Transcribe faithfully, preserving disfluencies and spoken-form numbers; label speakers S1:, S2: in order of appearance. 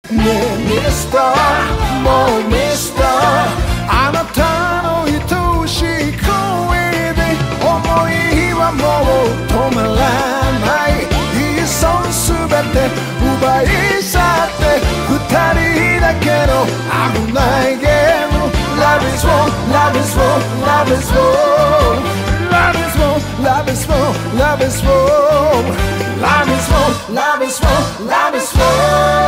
S1: ねえミスターもうミスターあなたの愛しい声で想いはもう止まらないいっそすべて奪い去って二人だけの危ないゲーム Love is war, love is war, love is war Love is war, love is war, love is war Love is war, love is war, love is war